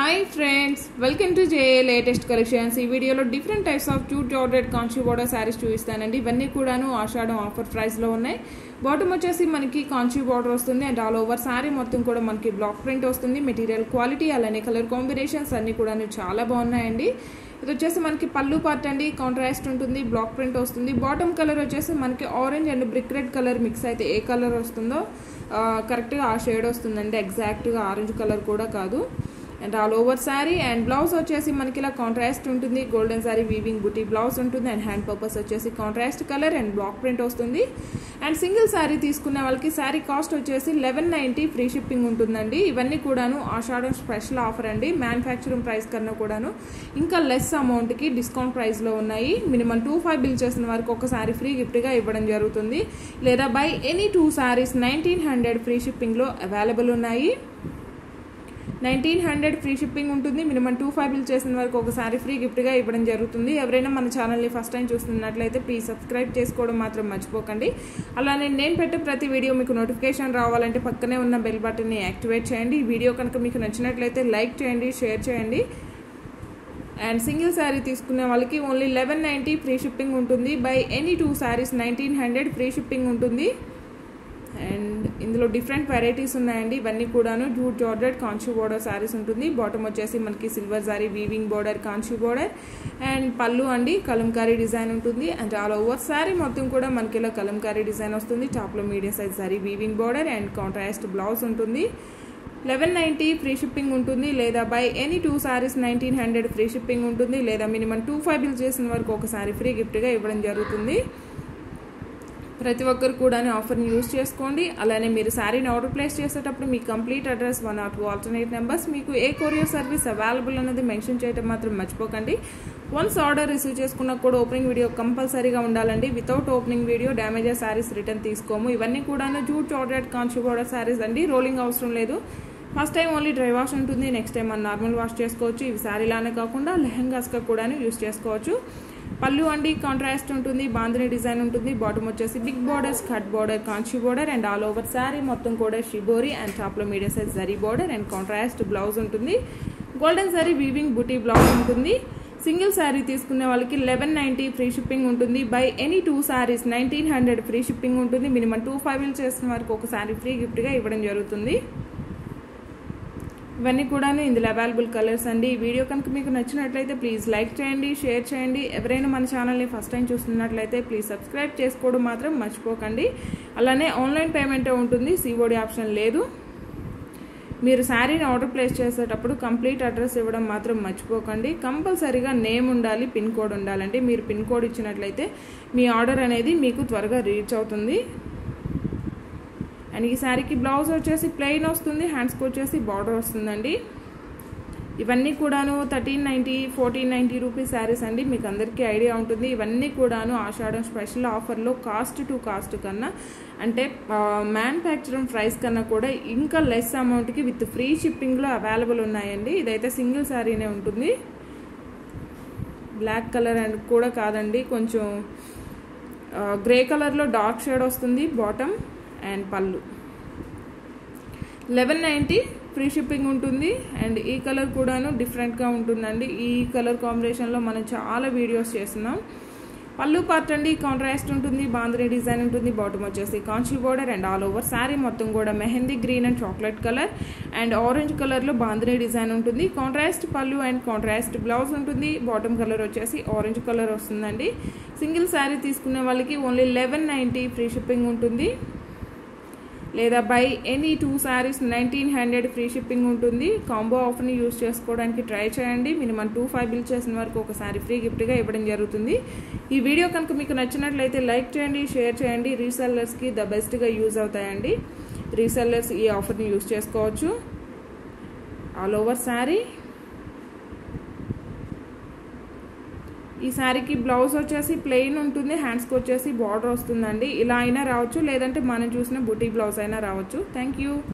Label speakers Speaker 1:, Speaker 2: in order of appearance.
Speaker 1: Hi friends, welcome to JA latest collections. ఈ వీడియోలో different types of jute georgette Kanchi border saris చూపిస్తానండి. ఇవన్నీ కూడాను ఆషాఢం ఆఫర్ ప్రైస్ లో ఉన్నాయి. బాటమ్ వచ్చేసి మనకి కాంచీ బోర్డర్ వస్తుంది అండ్ ఆల్ ఓవర్ సారీ మొత్తం కూడా మనకి బ్లాక్ ప్రింట్ వస్తుంది. మెటీరియల్ క్వాలిటీ అలానే కలర్ కాంబినేషన్స్ అన్ని కూడాను చాలా బాగున్నాయండి. ఇది వచ్చేసి మనకి పల్లు పార్ట్ అండి, కాంట్రాస్ట్ ఉంటుంది, బ్లాక్ ప్రింట్ వస్తుంది. బాటమ్ కలర్ వచ్చేసి మనకి orange and brick red colour mix అయితే ఏ కలర్ వస్తుందో కరెక్ట్గా ఆ షేడ్ వస్తుందండి. ఎగ్జాక్ట్గా ఆరెంజ్ కలర్ కూడా కాదు. And all over sari and blouse వచ్చేసి మనకి ఇలా కాంట్రాస్ట్ ఉంటుంది. Golden sari weaving buti blouse ఉంటుంది అండ్ హ్యాండ్ పర్పస్ వచ్చేసి contrast colour and block print వస్తుంది. అండ్ సింగిల్ శారీ తీసుకునే వాళ్ళకి శారీ కాస్ట్ వచ్చేసి 1190 ఫ్రీ షిప్పింగ్ ఉంటుందండి. ఇవన్నీ కూడాను ఆషాఢం స్పెషల్ ఆఫర్ అండి. మ్యానుఫ్యాక్చరింగ్ ప్రైస్ కన్నా కూడాను ఇంకా లెస్ అమౌంట్కి డిస్కౌంట్ ప్రైస్లో ఉన్నాయి. మినిమం 25 బిల్ చేసిన వారికి ఒక శారీ ఫ్రీ గిఫ్ట్గా ఇవ్వడం జరుగుతుంది. లేదా బై ఎనీ 2 శారీస్ 1900 ఫ్రీ షిప్పింగ్లో అవైలబుల్ ఉన్నాయి. 1900 ఫ్రీ షిప్పింగ్ ఉంటుంది. మినిమం 25 బిల్ చేసిన వరకు ఒకసారి ఫ్రీ గిఫ్ట్గా ఇవ్వడం జరుగుతుంది. ఎవరైనా మన ఛానల్ని ఫస్ట్ టైం చూస్తున్నట్లయితే ప్లీజ్ సబ్స్క్రైబ్ చేసుకోవడం మాత్రం మర్చిపోకండి. అలానే నేను పెట్టే ప్రతి వీడియో మీకు నోటిఫికేషన్ రావాలంటే పక్కనే ఉన్న బెల్ బటన్ని యాక్టివేట్ చేయండి. ఈ వీడియో కనుక మీకు నచ్చినట్లయితే లైక్ చేయండి, షేర్ చేయండి. అండ్ సింగిల్ శారీ తీసుకునే వాళ్ళకి ఓన్లీ 1190 ఫ్రీ షిప్పింగ్ ఉంటుంది. Buy any 2 saris 1900 free shipping ఉంటుంది. అండ్ ఇందులో డిఫరెంట్ వెరైటీస్ ఉన్నాయండి. ఇవన్నీ కూడాను jute georgette Kanchi border saris ఉంటుంది. బాటమ్ వచ్చేసి మనకి silver sari weaving border Kanchi border and pallu అండి కలంకారీ డిజైన్ ఉంటుంది. అండ్ ఆల్ ఓవర్ శారీ మొత్తం కూడా మనకి ఇలా కలంకారీ డిజైన్ వస్తుంది. టాప్లో medium size sari weaving border and contrast blouse ఉంటుంది. 1190 ఫ్రీ షిప్పింగ్ ఉంటుంది. లేదా buy any 2 saris 1900 free shipping ఉంటుంది. లేదా మినిమం 25 బిల్ చేసిన వరకు ఒక శారీ ఫ్రీ గిఫ్ట్గా ఇవ్వడం జరుగుతుంది. ప్రతి ఒక్కరు కూడా ఆఫర్ని యూజ్ చేసుకోండి. అలానే మీరు శారీని ఆర్డర్ ప్లేస్ చేసేటప్పుడు మీ complete address 1 or 2 alternate numbers మీకు ఏ కొరియర్ సర్వీస్ అవైలబుల్ అనేది మెన్షన్ చేయడం మాత్రం మర్చిపోకండి. వన్స్ ఆర్డర్ రిసీవ్ చేసుకున్నా కూడా ఓపెనింగ్ వీడియో కంపల్సరీగా ఉండాలండి. Without opening video damages saris return తీసుకోము. ఇవన్నీ కూడా jute georgette Kanchi border saris అండి. రోలింగ్ అవసరం లేదు. First time only dry wash ఉంటుంది. నెక్స్ట్ టైం మనం నార్మల్ వాష్ చేసుకోవచ్చు. ఇవి శారీలానే కాకుండా లెహంగాస్గా కూడా యూజ్ చేసుకోవచ్చు. పళ్ళు అండి కాంట్రాస్ట్ ఉంటుంది, బాందిని డిజైన్ ఉంటుంది. బాటమ్ వచ్చేసి big border skirt border Kanchi border and all over sari మొత్తం కూడా షిబోరి అండ్ టాప్లో medium size zari border and contrast blouse ఉంటుంది. Golden sari weaving buti blouse ఉంటుంది. సింగిల్ శారీ తీసుకునే వాళ్ళకి 1190 ఫ్రీ షిప్పింగ్ ఉంటుంది. Buy any 2 saris 1900 free shipping ఉంటుంది. మినిమం 25 బిల్ చేసిన వరకు ఒక శారీ ఫ్రీ గిఫ్ట్గా ఇవ్వడం జరుగుతుంది. ఇవన్నీ కూడా ఇందులో అవైలబుల్ కలర్స్ అండి. ఈ వీడియో కనుక మీకు నచ్చినట్లయితే ప్లీజ్ లైక్ చేయండి, షేర్ చేయండి. ఎవరైనా మన ఛానల్ని ఫస్ట్ టైం చూస్తున్నట్లయితే ప్లీజ్ సబ్స్క్రైబ్ చేసుకోవడం మాత్రం మర్చిపోకండి. అలానే ఆన్లైన్ పేమెంటే ఉంటుంది, సిఓడి ఆప్షన్ లేదు. మీరు శారీని ఆర్డర్ ప్లేస్ చేసేటప్పుడు కంప్లీట్ అడ్రస్ ఇవ్వడం మాత్రం మర్చిపోకండి. కంపల్సరీగా నేమ్ ఉండాలి, పిన్ కోడ్ ఉండాలండి. మీరు పిన్ కోడ్ ఇచ్చినట్లయితే మీ ఆర్డర్ అనేది మీకు త్వరగా రీచ్ అవుతుంది. అండ్ ఈ శారీకి బ్లౌజ్ వచ్చేసి ప్లెయిన్ వస్తుంది, హ్యాండ్స్కి వచ్చేసి బార్డర్ వస్తుందండి. ఇవన్నీ కూడాను 1390 1490 రూపీస్ శారీస్ అండి. మీకు అందరికీ ఐడియా ఉంటుంది. ఇవన్నీ కూడాను ఆషాఢం స్పెషల్ ఆఫర్లో కాస్ట్ టు కాస్ట్ కన్నా అంటే మ్యానుఫ్యాక్చరింగ్ ప్రైస్ కన్నా కూడా ఇంకా లెస్ అమౌంట్కి విత్ ఫ్రీ షిప్పింగ్లో అవైలబుల్ ఉన్నాయండి. ఇదైతే సింగిల్ శారీనే ఉంటుంది. బ్లాక్ కలర్ అండ్ కూడా కాదండి, కొంచెం గ్రే కలర్లో డార్క్ షేడ్ వస్తుంది. Bottom and pallu 1190 free shipping ఉంటుంది. అండ్ ఈ కలర్ కూడాను డిఫరెంట్గా ఉంటుందండి. ఈ కలర్ కాంబినేషన్లో మనం చాలా వీడియోస్ చేస్తున్నాం. పళ్ళు పార్ట్ అండి కాంట్రాస్ట్ ఉంటుంది, బాందిని డిజైన్ ఉంటుంది. బాటమ్ వచ్చేసి Kanchi border and all over sari మొత్తం కూడా mehndi green and chocolate colour and orange కలర్లో బాందిని డిజైన్ ఉంటుంది. Contrast pallu and contrast blouse ఉంటుంది. బాటమ్ కలర్ వచ్చేసి ఆరెంజ్ కలర్ వస్తుందండి. సింగిల్ శారీ తీసుకునే వాళ్ళకి ఓన్లీ 1190 ఫ్రీ షిప్పింగ్ ఉంటుంది. లేదా buy any 2 saris 1900 free shipping ఉంటుంది. కాంబో ఆఫర్ని యూజ్ చేసుకోవడానికి ట్రై చేయండి. మినిమం 25 బిల్ చేసిన వరకు ఒక శారీ ఫ్రీ గిఫ్ట్గా ఇవ్వడం జరుగుతుంది. ఈ వీడియో కనుక మీకు నచ్చినట్లయితే లైక్ చేయండి, షేర్ చేయండి. రీసెల్లర్స్కి ద బెస్ట్గా యూజ్ అవుతాయండి. రీసెల్లర్స్ ఈ ఆఫర్ని యూజ్ చేసుకోవచ్చు. ఆల్ ఓవర్ శారీ ఈ శారీకి బ్లౌజ్ వచ్చేసి ప్లెయిన్ ఉంటుంది, హ్యాండ్స్కి వచ్చేసి బార్డర్ వస్తుందండి. ఇలా అయినా రావచ్చు, లేదంటే మనం చూసిన బుటీ బ్లౌజ్ అయినా రావచ్చు. Thank you.